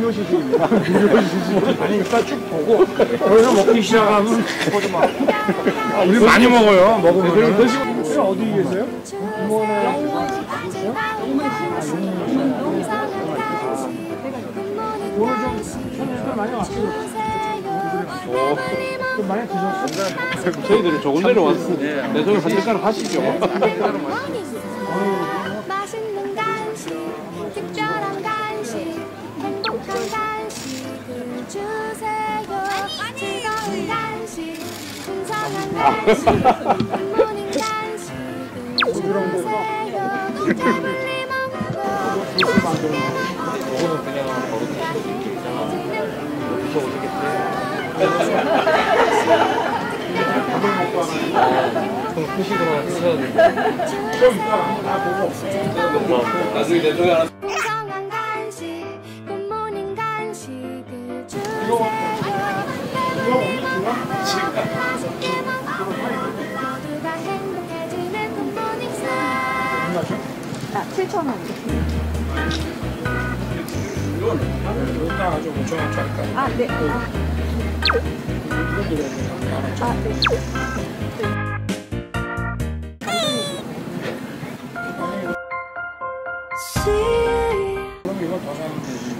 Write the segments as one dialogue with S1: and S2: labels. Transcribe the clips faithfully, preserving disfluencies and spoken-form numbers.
S1: 무료 시식입니다. 무료 시식. 아니 일단 쭉 보고 거기서 먹기 시작하면 아, 우리 많이 먹어요. 먹으면. 그러시고 어디 계세요? 이모네. 오늘 좀 손님들 많이 왔어요. 좀 많이 드셨어요?
S2: 저희들이 조금 내려왔어요. 내 손에 한 젓가락 하시죠.
S3: 맛있는 간식, 특별한 간식, 행복한 간식을 주세요. 즐거운 간식, 풍성한 간식, 굿모닝 간식을 주세요. 까불리 먹고 맛있게 먹고
S2: 좀 푸시거나 드셔야 돼요. 좀 이따가 다 보고. 나중에 내 쪽에 하나.
S3: 풍성한 간식, 굿모닝 간식을 주세요. 맛있게 먹고 모두가 행복해지는 굿모닝 스낵.
S4: 아, 칠천 원.
S1: 이따가 좀 오천 원짜리 할까요?
S4: 아, 네. 아, 아 네.
S1: 그럼 이거 더 사면 되지.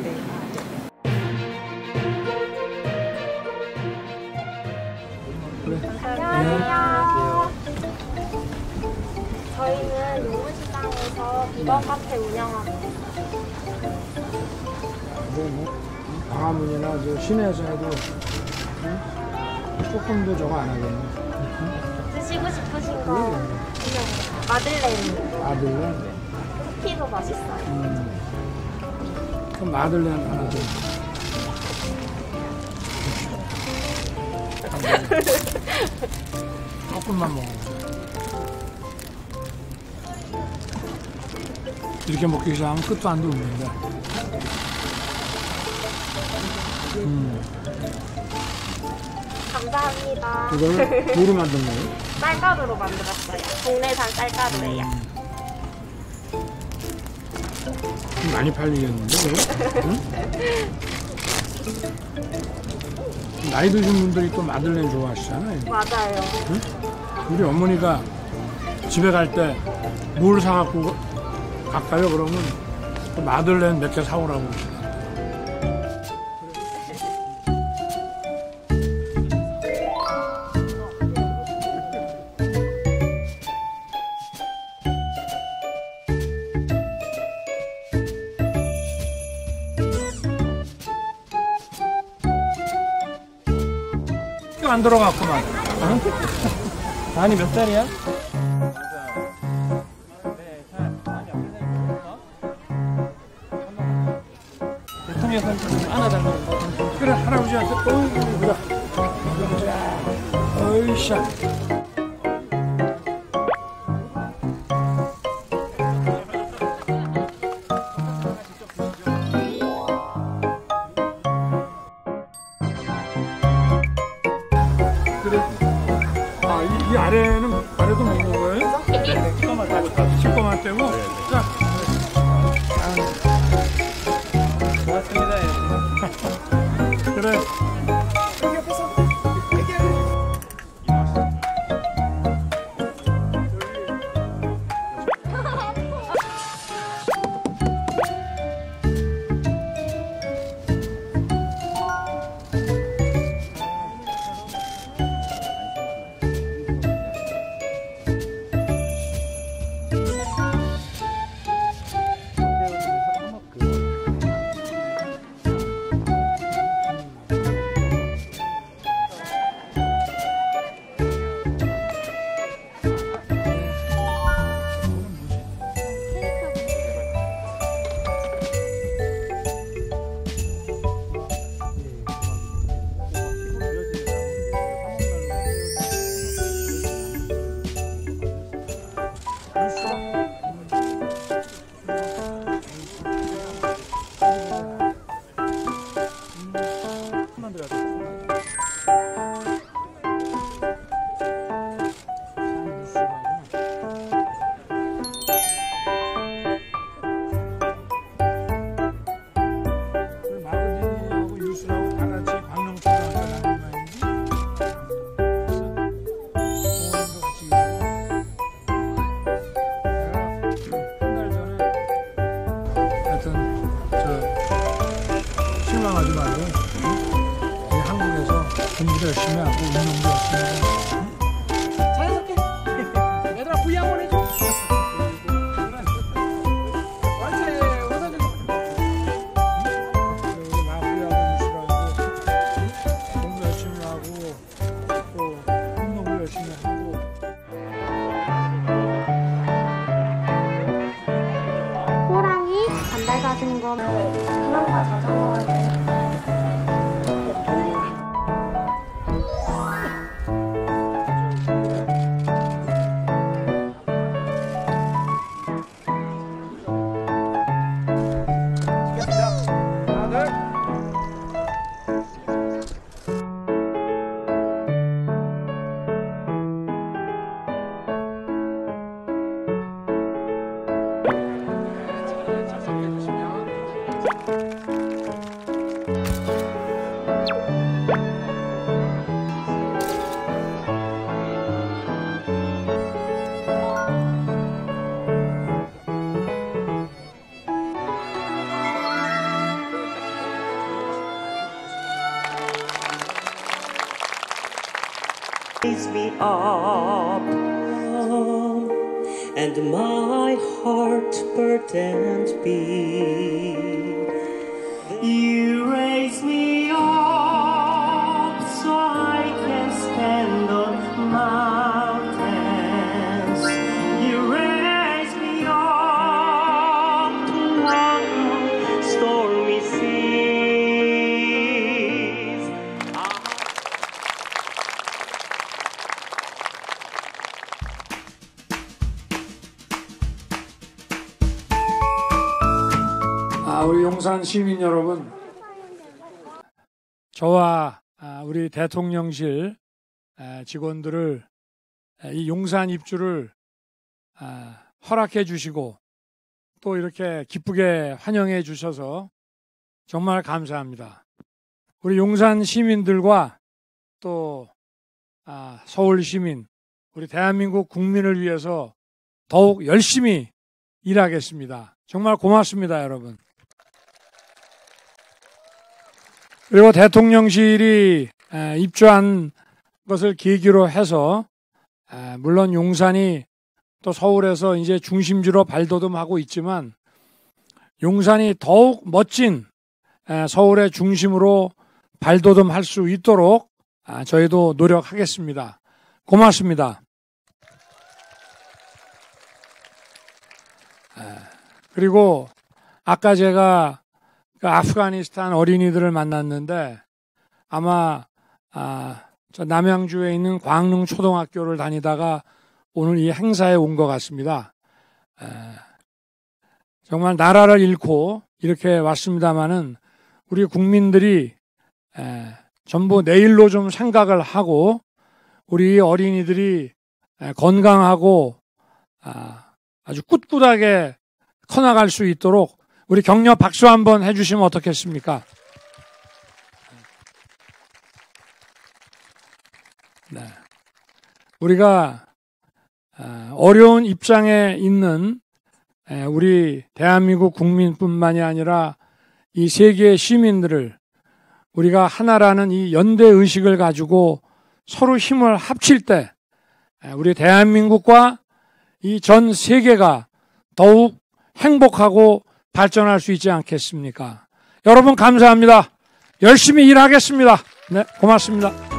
S5: 안녕하세요. 저희는 용문시장에서 비건 카페 운영하고 있어요.
S1: 뭐, 뭐, 광화문이나 저 시내에서 해도 응? 조금도 저거 안 하겠네.
S5: 드시고 싶으신 거 그냥 마들렌
S1: 마들렌?
S5: 쿠키도 맛있어요.
S1: 음. 그럼 마들렌 하나 더. 조금만 먹어. 이렇게 먹기 시작하면 끝도 안도 없는데. 음.
S5: 감사합니다.
S1: 이걸 뭐로 만든 거예요?
S5: 쌀가루로 만들었어요. 동네산 쌀가루예요.
S1: 좀 많이 팔리겠는데, 그거? 응? 나이 드신 분들이 또 마들렌 좋아하시잖아요.
S5: 맞아요.
S1: 응? 우리 어머니가 집에 갈 때 뭘 사갖고 갈까요? 그러면 또 마들렌 몇 개 사오라고. 안 들어갔구만. 응?
S2: 단이 몇 살이야? 대통령 선수 안아달라고.
S1: 그래, 할아버지한테, 어이구, 보자. 어이샤. 그래. 아, 이, 이 아래는, 아래도 먹는 거예요?
S5: 네.
S1: 식거만 떼고? 자.
S2: 고맙습니다.
S1: 그래.
S6: raise me up, and my heart burdened be. You raise me up so I can stand on mountains. You raise me up to walk stormy seas.
S1: 아, 우리 용산 시민 여러분, 저와 우리 대통령실 직원들을 이 용산 입주를 허락해 주시고 또 이렇게 기쁘게 환영해 주셔서 정말 감사합니다. 우리 용산 시민들과 또 서울 시민, 우리 대한민국 국민을 위해서 더욱 열심히 일하겠습니다. 정말 고맙습니다, 여러분. 그리고 대통령실이 입주한 것을 계기로 해서 물론 용산이 또 서울에서 이제 중심지로 발돋움하고 있지만 용산이 더욱 멋진 서울의 중심으로 발돋움할 수 있도록 저희도 노력하겠습니다. 고맙습니다. 그리고 아까 제가 그 아프가니스탄 어린이들을 만났는데 아마 아, 저 남양주에 있는 광릉 초등학교를 다니다가 오늘 이 행사에 온 것 같습니다. 에, 정말 나라를 잃고 이렇게 왔습니다마는 우리 국민들이 에, 전부 내일로 좀 생각을 하고 우리 어린이들이 에, 건강하고 아, 아주 꿋꿋하게 커나갈 수 있도록 우리 격려 박수 한번 해주시면 어떻겠습니까? 네. 우리가 어려운 입장에 있는 우리 대한민국 국민뿐만이 아니라 이 세계 시민들을 우리가 하나라는 이 연대 의식을 가지고 서로 힘을 합칠 때 우리 대한민국과 이 전 세계가 더욱 행복하고 발전할 수 있지 않겠습니까? 여러분 감사합니다. 열심히 일하겠습니다. 네, 고맙습니다.